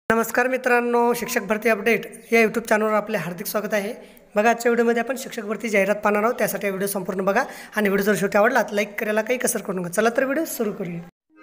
नमस्कार मित्रांनो, शिक्षक भरती अपडेट या यूट्यूब चॅनलवर आपले हार्दिक स्वागत आहे। बघा, आजच्या व्हिडिओमध्ये आपण शिक्षक भरती जाहिरात पाहणार आहोत। त्यासाठी हा व्हिडिओ संपूर्ण बघा आणि व्हिडिओ जर शेवटी आवडला तर लाईक करायला काही कसर करू नका। चला तर व्हिडिओ सुरू करूया।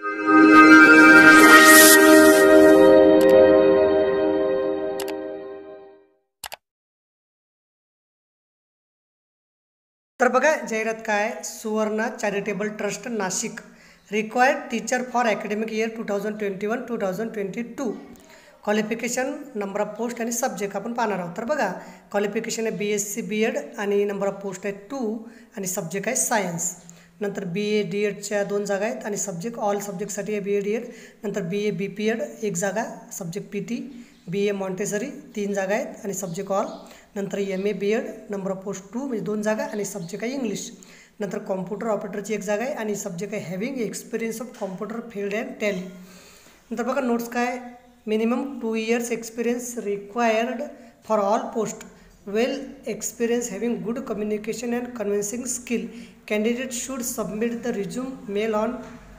तर बघा, जाहिरात काय, सुवर्ण charitable trust Nashik required teacher for academic year 2021-2022। Qualification, number of post आणि सब्जेक्ट आपण पाहणार आहोत। तर बघा, क्वालिफिकेशन आहे BSc BEd आणि नंबर ऑफ पोस्ट आहे 2 आणि सब्जेक्ट आहे सायन्स। नंतर BA DEdच्या 2 जागा आहेत आणि सब्जेक्ट ऑल सब्जेक्टसाठी आहे BA DEd। नंतर BA BPEd 1 जागा, सब्जेक्ट PT। BA मॉन्टेसरी 3 जागा आहेत आणि सब्जेक्ट ऑल। नंतर MA BEd number of post 2 म्हणजे 2 जागा आणि सब्जेक्ट आहे इंग्लिश। नंतर कॉम्प्युटर ऑपरेटरची 1 जागा आहे आणि सब्जेक्ट आहे having experience of computer field and tally. नंतर बघा, नोट्स काय, minimum 2 years experience required for all post, well experience having good communication and convincing skill. Candidate should submit the resume mail on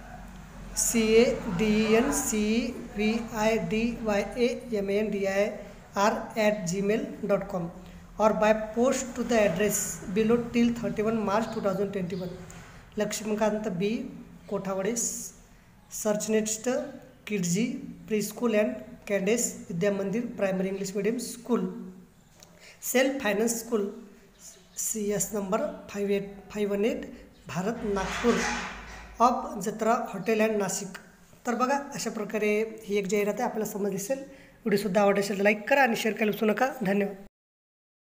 cadencidyamandir@gmail.com or by post to the address below till 31 March 2021. Laxmikant B, Kothawade, search next Kidzee pre school and कॅडेस Vidya Mandir primary English medium school, self finance school, CS number 5818 Bharat Nagpur, off Jatra hotel and Nashik. तर बघा, अशा प्रकारे ही एक जाहिरात आहे। आपल्याला समजली असेल। व्हिडिओसुद्धा आवडला असेल तर लाईक करा आणि शेअर करायला विसरू नका। धन्यवाद।